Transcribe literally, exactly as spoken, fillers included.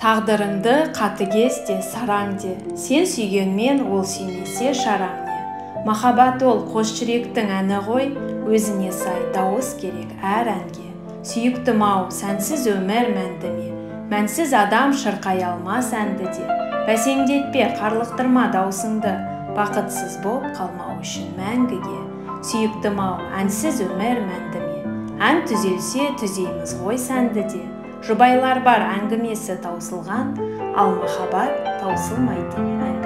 Тағдырыңды қатыгез де, сараң де, сен сүйгенмен ол сүймесе шараң не. Махаббат ол қос жүректің әні ғой, өзіне сай дауыс керек әр әнге. Сүйіктім ау, сәнсіз өмір мәнді ме, мәнсіз адам шырқай алмас әнді де. Бәсеңдетпе, қарлықтырма даусыңды, бақытсыз боп қалмау үшін мәңгіге. Сүйіктім ау, әнсіз өмір мәнді ме, ән түзелсе түзейміз ғой сәнді де. Жұбайлар бар әңгімесі таусылған, ал махаббат таусылмайтын ән.